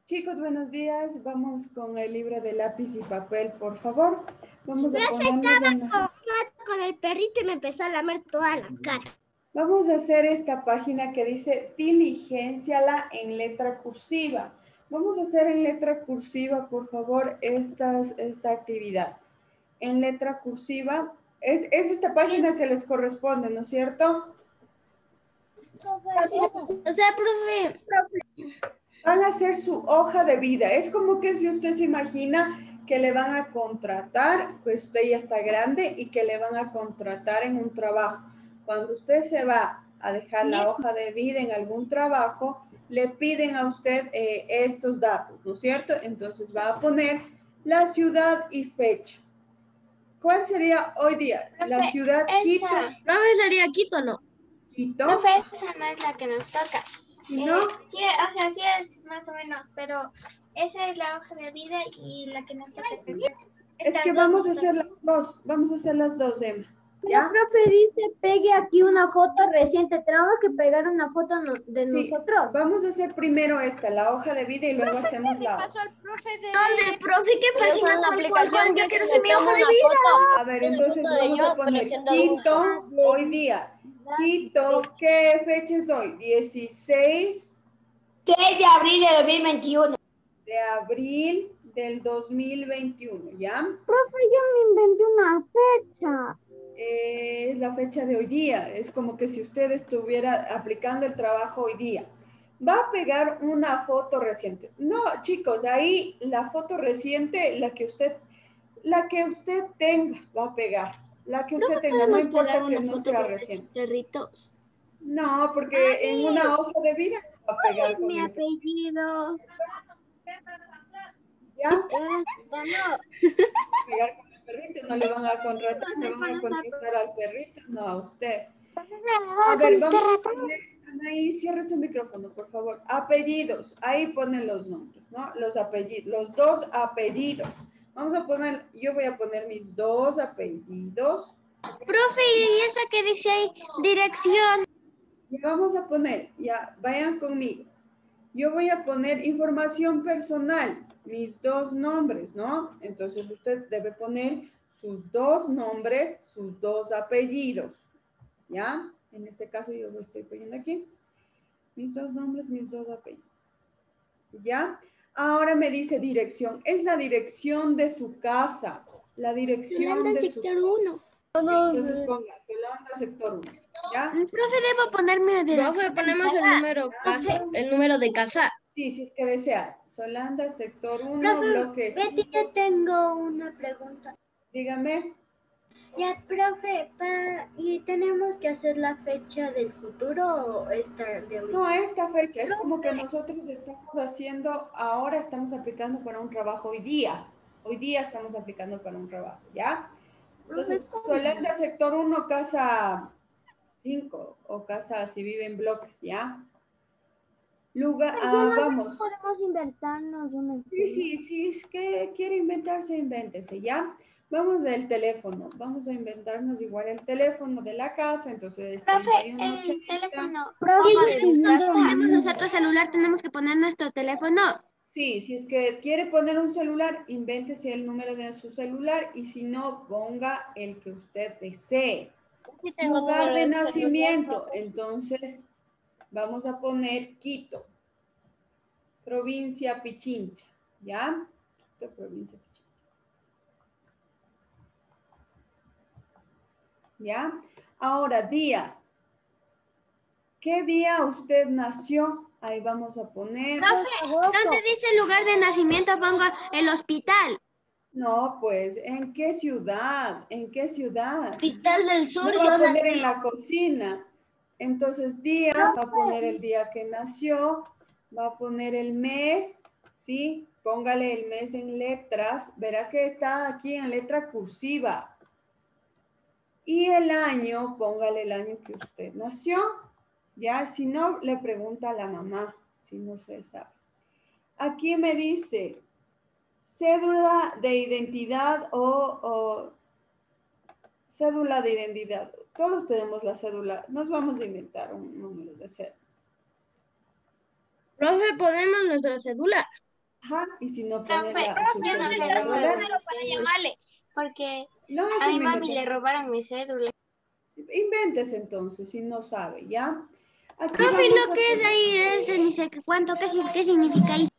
Chicos, buenos días. Vamos con el libro de lápiz y papel, por favor. Vamos a Profe, ponernos estaba en la... con el perrito y me empezó a lamer toda la cara. Vamos a hacer esta página que dice diligenciala en letra cursiva. Vamos a hacer en letra cursiva, por favor, esta actividad. En letra cursiva, es esta página que les corresponde, ¿no es cierto? O sea, profe. Van a hacer su hoja de vida. Es como que si usted se imagina que le van a contratar, pues usted ya está grande y que le van a contratar en un trabajo. Cuando usted se va a dejar la hoja de vida en algún trabajo, le piden a usted estos datos, ¿no es cierto? Entonces va a poner la ciudad y fecha. ¿Cuál sería hoy día? Profe, la ciudad Quito. Profe, sería Quito, ¿no? Quito. Profe, esa no es la que nos toca. ¿Y no? Sí, o sea, sí es más o menos, pero esa es la hoja de vida y la que nos toca. Es que vamos a hacer las dos. Vamos a hacer las dos, Emma. ¿Ya? Profe dice, pegue aquí una foto reciente. Tenemos que pegar una foto de Sí, nosotros. vamos a hacer primero esta, la hoja de vida, y luego hacemos la otra. ¿Dónde, profe? ¿Qué página? Una aplicación Yo que quiero se ser mi hoja de vida. A ver, entonces vamos a poner Quito, hoy día. Quito, ¿qué fecha es hoy? 16 6 de abril de 2021. de abril del 2021, ¿ya? Profe, yo me inventé una fecha. Es la fecha de hoy día. Es como que si usted estuviera aplicando el trabajo hoy día. Va a pegar una foto reciente. No, chicos, ahí la foto reciente, la que usted tenga, va a pegar. La que usted tenga, no importa que no sea reciente. Perritos. No, porque en una hoja de vida va a pegar con Mi el... apellido. ¿Ya? Pegar con el perrito, no le van a contratar, le van a contratar al perrito, no a usted. A ver, vamos a poner, Anaí, cierre su micrófono, por favor. Apellidos, ahí ponen los nombres, ¿no? Los apellidos, los dos apellidos. Vamos a poner, yo voy a poner mis dos apellidos. Profe, ¿y esa que dice ahí? Dirección. Y vamos a poner, ya, vayan conmigo. Yo voy a poner información personal, mis dos nombres, ¿no? Entonces usted debe poner sus dos nombres, sus dos apellidos, ¿ya? En este caso yo lo estoy poniendo aquí. Mis dos nombres, mis dos apellidos. ¿Ya? Ahora me dice dirección. Es la dirección de su casa. La dirección Yolanda, de su sector 1. Entonces ponga Yolanda, sector 1. ¿Ya? Profe, debo ponerme dirección. Profe, ponemos el número de casa. Sí, si es que desea. Solanda, sector 1, Profe, bloque Betty, 5. yo tengo una pregunta. Dígame. Ya, profe, ¿y tenemos que hacer la fecha del futuro o esta de ahorita? No, esta fecha es como que nosotros estamos haciendo, ahora estamos aplicando para un trabajo hoy día. Hoy día estamos aplicando para un trabajo, ¿ya? Entonces, Solanda, sector 1, casa 5 o casa si vive en bloques, ¿ya? Lugar, vamos. Podemos inventarnos una. Sí, es que quiere inventarse, invéntese, ¿ya? Vamos del teléfono, vamos a inventarnos igual el teléfono de la casa, entonces... Profe, 31, el 80. teléfono. Tenemos nosotros celular, tenemos que poner nuestro teléfono. Sí, si es que quiere poner un celular, invéntese el número de su celular y si no, ponga el que usted desee. Sí, tengo Lugar número de de nacimiento, entonces vamos a poner Quito, provincia Pichincha, ¿ya? Quito, provincia Pichincha. ¿Ya? Ahora, día. ¿Qué día usted nació? Ahí vamos a poner... Profe, ¿dónde dice lugar de nacimiento? Pongo el hospital. No, pues, ¿en qué ciudad? ¿En qué ciudad? Hospital del Sur, No va a yo poner en nací. la cocina. Entonces, día, va a poner el día que nació, va a poner el mes, ¿sí? Póngale el mes en letras. Verá que está aquí en letra cursiva. Y el año, póngale el año que usted nació. Ya, si no, le pregunta a la mamá, si no se sabe. Aquí me dice, cédula de identidad o cédula de identidad. Todos tenemos la cédula. Nos vamos a inventar un número de cédula. Profe, ponemos nuestra cédula. Ajá, y si no Profe, poner su yo no sé cédula cómo verdadera. hacerlo para llamarle, porque No, a eso mi me mami le invento. robaron mi cédula. Inventes entonces, si no sabe, ¿ya? Aquí Profe, vamos lo a que es poner ahí es ni sé qué cuánto, qué significa ahí.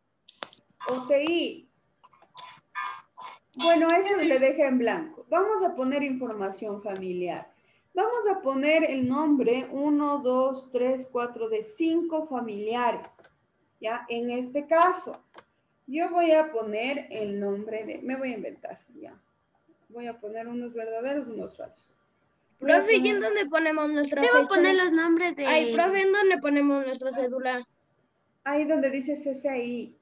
OTI. Bueno, eso le deja en blanco. Vamos a poner información familiar. Vamos a poner el nombre 1, 2, 3, 4 de 5 familiares. ¿Ya? En este caso, yo voy a poner el nombre de... Me voy a inventar, ya. Voy a poner unos verdaderos, unos falsos. Voy a Profe, ¿y en poner- dónde ponemos nuestra Debo fecha? poner los nombres de... Ay, profe, ¿en dónde ponemos nuestra cédula? Ahí donde dice CCI.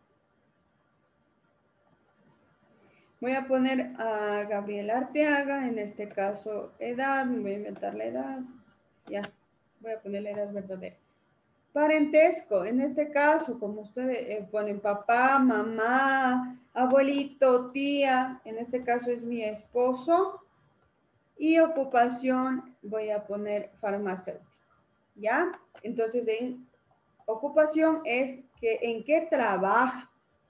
Voy a poner a Gabriel Arteaga, en este caso edad, me voy a inventar la edad. Ya, voy a poner la edad verdadera. Parentesco, en este caso, como ustedes ponen papá, mamá, abuelito, tía, en este caso es mi esposo. Y ocupación, voy a poner farmacéutico. ¿Ya? Entonces, en ocupación es que en qué trabaja.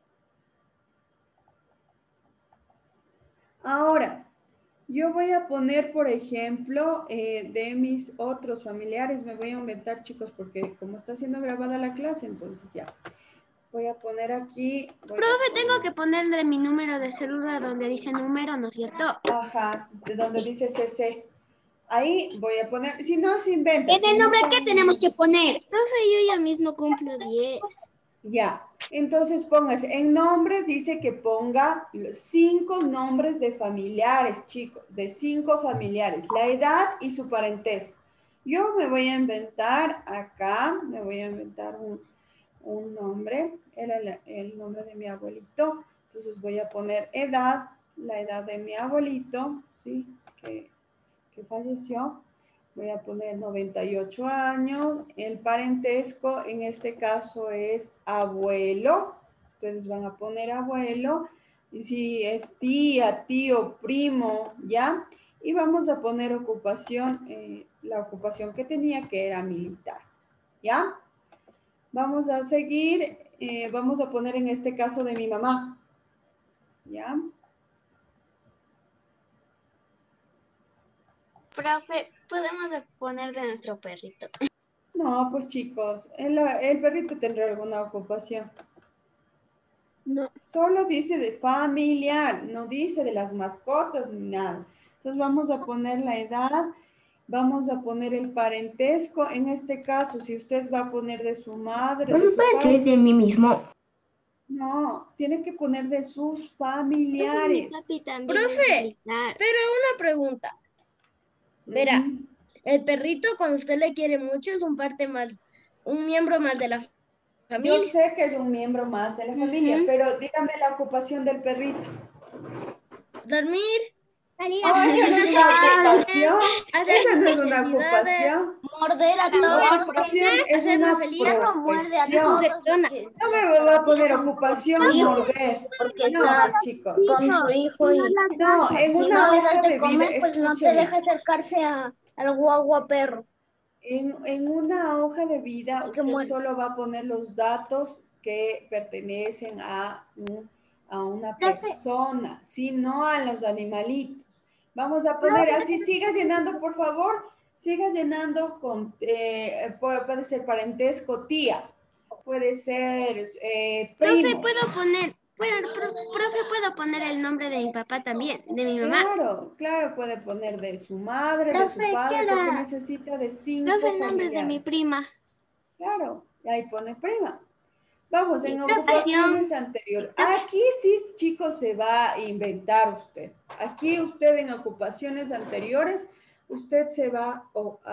Ahora, yo voy a poner, por ejemplo, de mis otros familiares, me voy a inventar, chicos, porque como está siendo grabada la clase, entonces ya. Voy a poner aquí. Profe, tengo que ponerle mi número de celular donde dice número, ¿no es cierto? Ajá, de donde dice CC. Ahí voy a poner, si no se inventa. ¿En el nombre qué tenemos que poner? Profe, yo ya mismo cumplo 10. Ya, entonces póngase, en nombre dice que ponga 5 nombres de familiares, chicos, de 5 familiares, la edad y su parentesco. Yo me voy a inventar acá, me voy a inventar un nombre, era el nombre de mi abuelito, entonces voy a poner edad, la edad de mi abuelito, ¿sí? Que falleció. Voy a poner 98 años. El parentesco en este caso es abuelo. Ustedes van a poner abuelo. Y si es tía, tío, primo, ¿ya? Y vamos a poner ocupación, la ocupación que tenía, que era militar, ¿ya? Vamos a seguir, vamos a poner en este caso de mi mamá, ¿ya? Profe, podemos poner de nuestro perrito. No, pues chicos, el perrito tendrá alguna ocupación. No. Solo dice de familiar, no dice de las mascotas ni nada. Entonces vamos a poner la edad, vamos a poner el parentesco. En este caso, si usted va a poner de su madre, de su padre, de mí mismo. no, tiene que poner de sus Profe, mi familiares. papi también es Profe, militar. pero una pregunta. Verá, el perrito cuando usted le quiere mucho es un miembro más de la Yo familia. sé que es un miembro más de la familia, pero dígame la ocupación del perrito. Dormir, Oh, esa no es una ocupación. hacer Esa sus no es una necesidades, ocupación. Morder a La todos. ocupación es hacerme una feliz. Muerde a profesión. todos los que No se me va a poner atraviesan ocupación por su hijo, morder. porque No, está pues chicos. con su hijo y No, en si una no le hoja das de de vida, comer, pues no te escúcheme. deja acercarse al guagua perro. En una hoja de vida, Así que usted muere. solo va a poner los datos que pertenecen a una Profe. persona, ¿sí? No a los animalitos. Vamos a poner así, siga llenando, por favor, siga llenando con, puede ser parentesco, tía, puede ser Profe, primo. profe, ¿puedo poner el nombre de mi papá también, de mi mamá? Claro, claro, puede poner de su madre, de su Profe, ¿qué padre, porque era? necesita de 5 Profe, el nombre de mi familiares. prima. Claro, y ahí pone prima. Vamos, en Ocupación. ocupaciones anteriores. Aquí sí, chicos, se va a inventar usted. Aquí usted en ocupaciones anteriores, usted se va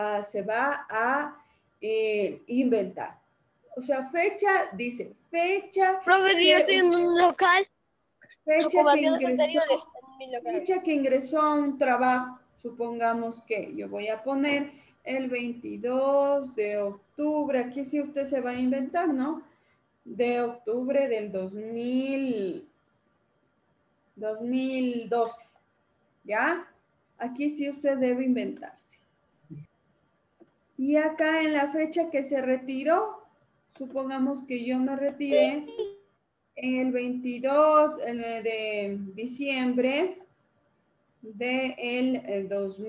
a inventar. O sea, fecha, dice, fecha Profe, que yo estoy en un local, fecha que ocupaciones ingresó, anteriores en mi local. fecha que ingresó a un trabajo. Supongamos que yo voy a poner el 22 de octubre. Aquí sí usted se va a inventar, ¿no? De octubre del 2012, ¿ya? Aquí sí usted debe inventarse. Y acá en la fecha que se retiró, supongamos que yo me retiré en el 22 de diciembre del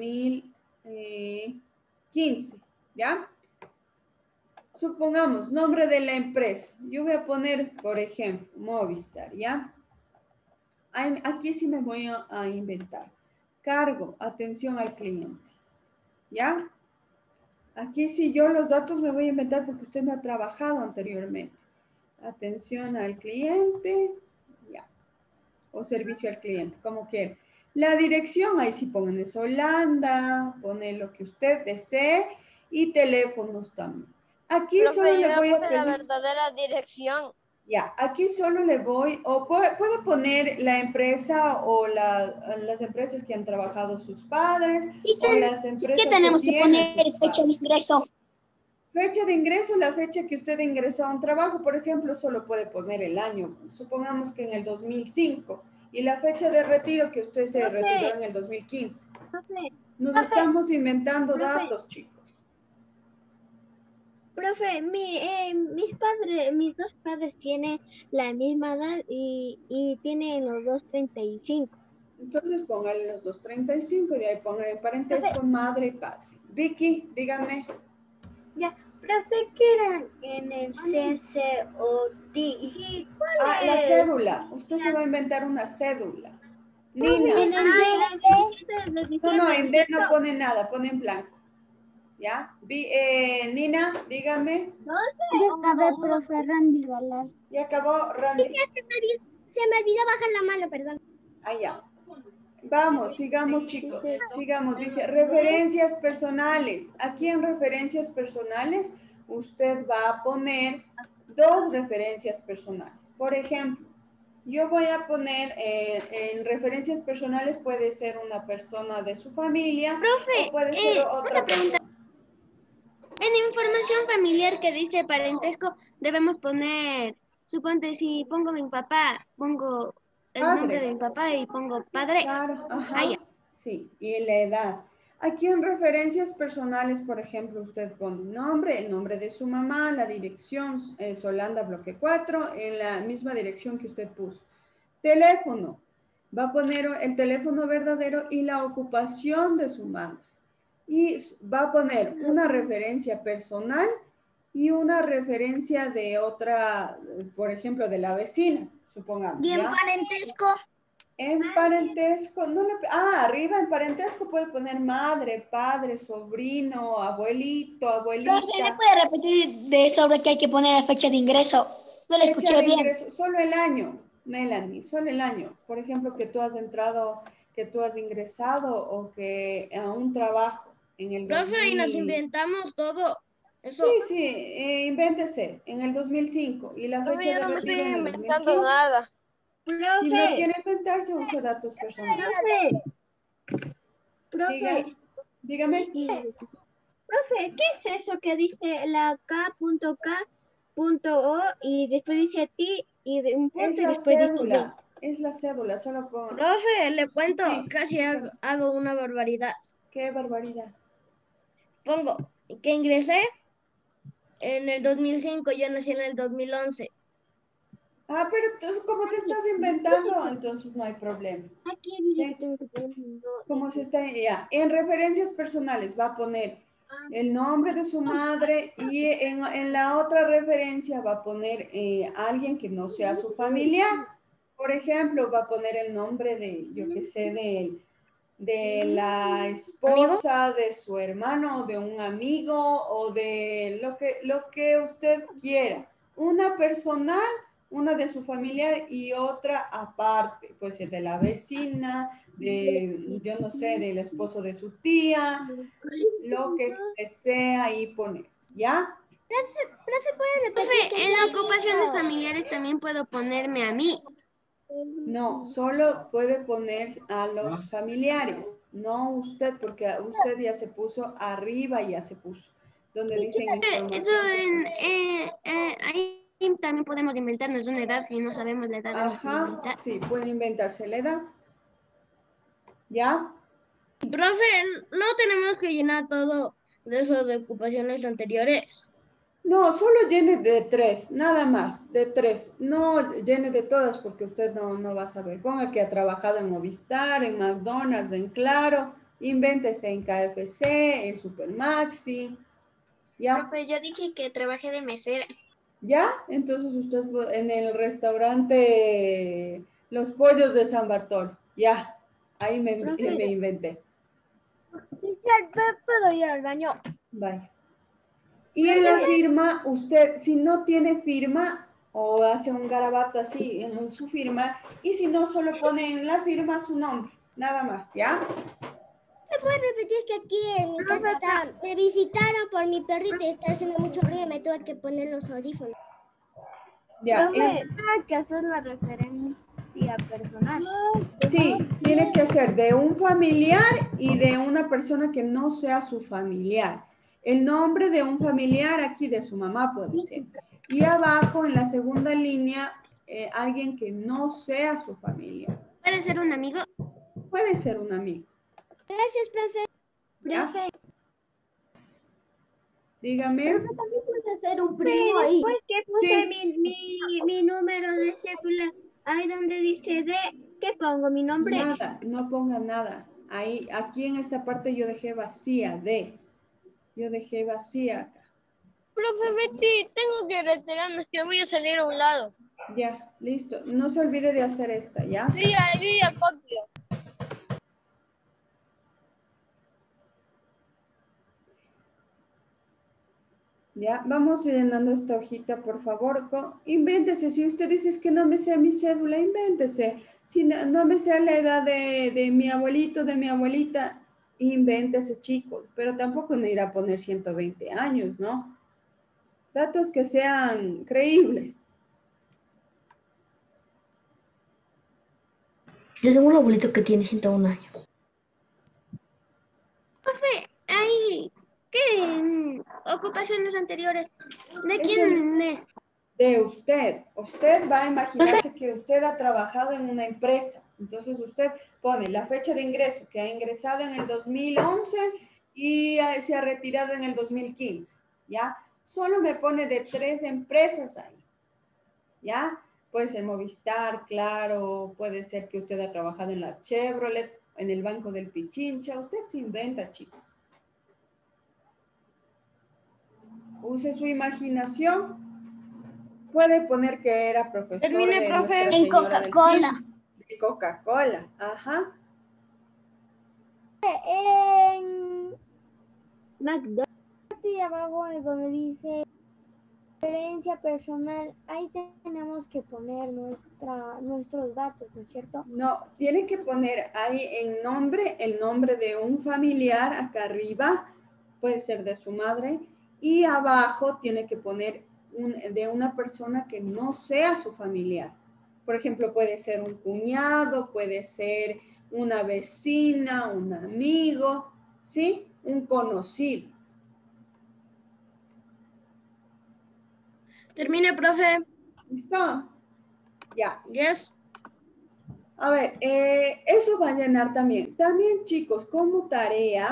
2015, ¿ya? Supongamos, nombre de la empresa. Yo voy a poner, por ejemplo, Movistar, ¿ya? Aquí sí me voy a inventar. Cargo, atención al cliente, ¿ya? Aquí sí yo los datos me voy a inventar porque usted no ha trabajado anteriormente. Atención al cliente, ya. O servicio al cliente, como quiera. La dirección, ahí sí pongan es Holanda, pone lo que usted desee y teléfonos también. Aquí Profe, solo yo le ya voy a puse la pedir, verdadera dirección. ya, aquí solo le voy, o puede poner la empresa o las empresas que han trabajado sus padres o las ¿Qué empresas que tenemos que tienen poner sus fecha de padres. ingreso? Fecha de ingreso, la fecha que usted ingresó a un trabajo, por ejemplo, solo puede poner el año. Supongamos que en el 2005 y la fecha de retiro que usted se retiró en el 2015. Nos estamos inventando datos, chicos. Profe, mis dos padres tienen la misma edad y tienen los dos 35. Entonces póngale los 235 y de ahí póngale parentesco, madre y padre. Vicky, dígame. Ya, profe, ¿qué eran en el CCOT? ¿Y cuál La es? cédula. Usted se va a inventar una cédula. Nina. En el D. No, en D no pone nada, pone en blanco. ¿Ya? Nina, dígame. Ya acabé, profe Randy Galar. Ya acabó, Randy. Se me olvidó bajar la mano, perdón. Allá. Vamos, sigamos, chicos. Sigamos. Dice, referencias personales. Aquí en referencias personales, usted va a poner dos referencias personales. Por ejemplo, yo voy a poner en referencias personales, puede ser una persona de su familia Profe, o puede ser otra una pregunta. persona. En información familiar que dice parentesco, debemos poner, suponte si pongo mi papá, pongo el nombre de Padre. mi papá y pongo padre. Claro, ajá. Ah, ya. Sí, y la edad. Aquí en referencias personales, por ejemplo, usted pone nombre, el nombre de su mamá, la dirección, Solanda Bloque 4, en la misma dirección que usted puso. Teléfono, va a poner el teléfono verdadero y la ocupación de su madre. Y va a poner una referencia personal y una referencia de otra, por ejemplo, de la vecina, supongamos. ¿Y en ¿ya? parentesco? En parentesco, arriba en parentesco puede poner madre, padre, sobrino, abuelito, Profe, ¿me abuelita. puede repetir sobre qué hay que poner la fecha de ingreso? No la Fecha escuché de bien. ingreso, solo el año, Melanie, solo el año. Por ejemplo, que tú has entrado, que tú has ingresado o que a un trabajo en el Profe, y nos 2000. inventamos todo. Eso, Sí, invéntese en el 2005 y la profe, fecha yo de no me estoy retiro en el inventando 2015. nada. Si no quiere inventarse, use datos personales. Profe, Dígame. profe, ¿qué es eso que dice la K.K.O y después dice ti y de un Es punto y la después dice yo? cédula, es la cédula, solo pongo. Profe, le cuento, Sí, casi sí, hago una barbaridad. qué barbaridad. Pongo que ingresé en el 2005, yo nací en el 2011. Pero tú, como te estás inventando, entonces no hay problema. Aquí dice Sí. que tengo que poner Como se está ya. En referencias personales va a poner el nombre de su madre y en la otra referencia va a poner alguien que no sea su familiar. Por ejemplo, va a poner el nombre de, yo qué sé, de la esposa, de su hermano, de un amigo o de lo que usted quiera. Una personal, una de su familiar y otra aparte, puede ser de la vecina, de, yo no sé, del esposo de su tía, lo que desea ahí poner, ¿ya? Profe, en ocupaciones familiares también puedo ponerme a mí. No, solo puede poner a los familiares, no usted, porque usted ya se puso arriba, ya se puso, donde dicen Eso información. ahí también podemos inventarnos una edad si no sabemos la edad de Ajá, inventar. sí, puede inventarse la edad. ¿Ya? Profe, no tenemos que llenar todo de eso de ocupaciones anteriores. No, solo llene de 3, nada más, de 3. No llene de todas porque usted no va a saber. Ponga que ha trabajado en Movistar, en McDonald's, en Claro, invéntese en KFC, en Supermaxi, ¿ya? Profe, yo dije que trabajé de mesera. ¿Ya? Entonces usted en el restaurante Los Pollos de San Bartol, ya, ahí me inventé. ¿Puedo ir al baño? Vaya. Y en la firma, usted, si no tiene firma, o hace un garabato así en su firma, y si no, solo pone en la firma su nombre, nada más, ¿ya? ¿Me puedes repetir que aquí en mi casa me visitaron por mi perrito y está haciendo mucho ruido y me tuve que poner los audífonos? Ya, Profe, tengo que hacer la referencia personal. sí, tiene que ser de un familiar y de una persona que no sea su familiar. El nombre de un familiar aquí de su mamá puede ser. Y abajo en la segunda línea, alguien que no sea su familia. ¿Puede ser un amigo? Puede ser un amigo. Gracias, profe. ¿Ya? Profe, Dígame. También puede ser un primo ahí. después que puse Sí. mi número de cédula, ahí donde dice D, ¿qué pongo? ¿Mi nombre? Nada, no ponga nada. Ahí, aquí en esta parte yo dejé vacía de. Yo dejé vacía acá. Profe Betty, tengo que retirarme, que voy a salir a un lado. Ya, listo. No se olvide de hacer esta, ¿ya? Sí, ahí ya copio. Ya, vamos llenando esta hojita, por favor. Invéntese. Si usted dice que no me sea mi cédula, invéntese. Si no me sea la edad de mi abuelito, de mi abuelita, invéntese, chicos. Pero tampoco no irá a poner 120 años, ¿no? Datos que sean creíbles. Yo tengo un abuelito que tiene 101 años. Profe, hay ¿qué ocupaciones anteriores? ¿De Es quién es? de usted. Usted va a imaginarse que usted ha trabajado en una empresa. Entonces usted pone la fecha de ingreso, que ha ingresado en el 2011 y se ha retirado en el 2015. ¿Ya? Solo me pone de 3 empresas ahí. ¿Ya? Puede ser Movistar, Claro, puede ser que usted ha trabajado en la Chevrolet, en el Banco del Pichincha. Usted se inventa, chicos. Use su imaginación. Puede poner que era profesor Termine, de profe. Nuestra En Señora del Coca-Cola. Cisne, de Coca-Cola, ajá. En McDonald's y abajo es donde dice referencia personal, ahí tenemos que poner nuestros datos, ¿no es cierto? No, tiene que poner ahí el nombre de un familiar acá arriba, puede ser de su madre, y abajo tiene que poner de una persona que no sea su familiar. Por ejemplo, puede ser un cuñado, puede ser una vecina, un amigo, ¿sí? Un conocido. Termine, profe. ¿Listo? Ya. Yes. A ver, eso va a llenar también. También, chicos, como tarea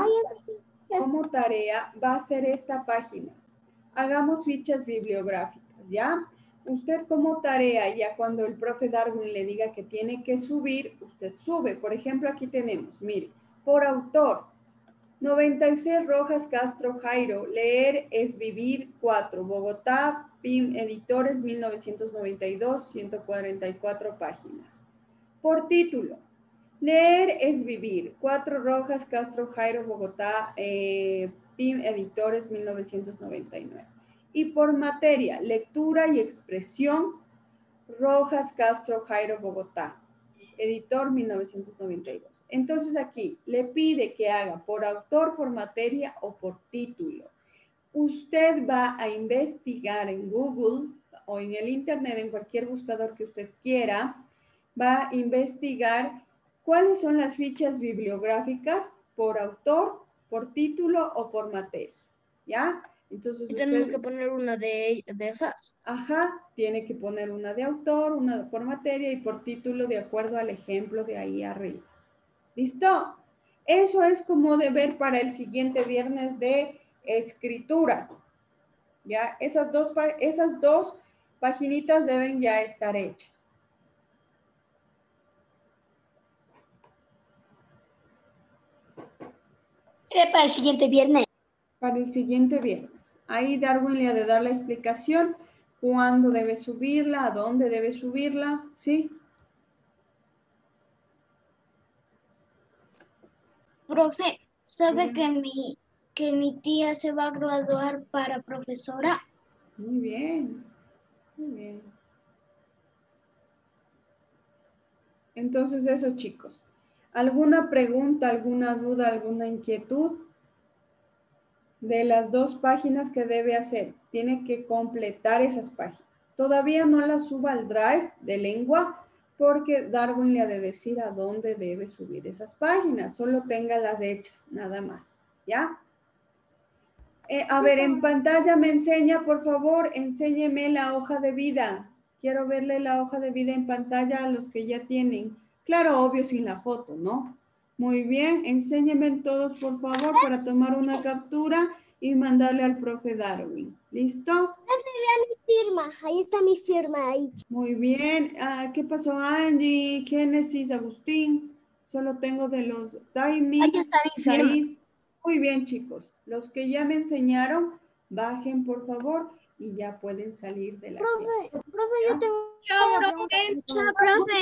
va a ser esta página. Hagamos fichas bibliográficas, ¿ya? Usted como tarea, ya cuando el profe Darwin le diga que tiene que subir, usted sube. Por ejemplo, aquí tenemos, mire, por autor, 96 Rojas Castro Jairo, Leer es Vivir 4, Bogotá, PIM Editores 1992, 144 páginas. Por título, Leer es Vivir, 4 Rojas Castro Jairo, Bogotá, PIM Editores 1999. Y por materia, Lectura y Expresión, Rojas Castro Jairo, Bogotá, editor 1992. Entonces aquí le pide que haga por autor, por materia o por título. Usted va a investigar en Google o en el Internet, en cualquier buscador que usted quiera, va a investigar cuáles son las fichas bibliográficas por autor, por título o por materia. ¿Ya? Entonces Y tenemos que poner una de esas. Ajá, tiene que poner una de autor, una por materia y por título de acuerdo al ejemplo de ahí arriba. ¿Listo? Eso es como deber para el siguiente viernes de escritura. Ya, esas dos paginitas deben ya estar hechas. Era para el siguiente viernes. Para el siguiente viernes. Ahí Darwin le ha de dar la explicación cuándo debe subirla, a dónde debe subirla, ¿sí? Profe, ¿sabe Bien. que mi tía se va a graduar para profesora? Muy bien, muy bien. Entonces eso, chicos. ¿Alguna pregunta, alguna duda, alguna inquietud? De las dos páginas que debe hacer, tiene que completar esas páginas. Todavía no las suba al Drive de lengua porque Darwin le ha de decir a dónde debe subir esas páginas. Solo téngalas hechas, nada más. ¿Ya? A ver, en pantalla me enseña, por favor, enséñeme la hoja de vida. Quiero verle la hoja de vida en pantalla a los que ya tienen. Claro, obvio, sin la foto, ¿no? Muy bien, enséñenme todos, por favor, para tomar una captura y mandarle al profe Darwin. ¿Listo? Firma, ahí está mi firma, ahí. Muy bien. ¿Qué pasó, Angie, Génesis, Agustín? Solo tengo de los Daimi, Ahí está mi firma. Said. Muy bien, chicos. Los que ya me enseñaron, bajen, por favor, y ya pueden salir de la clase. Profe, yo tengo Chao, una profe. pregunta. Chao, profe.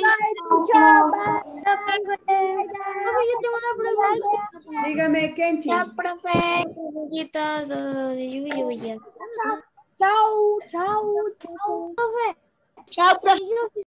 Profe, yo tengo una pregunta. Dígame, Kenchi. Chao, profe. Amiguitos, Chao, chao, chao. Chao, profe. Yo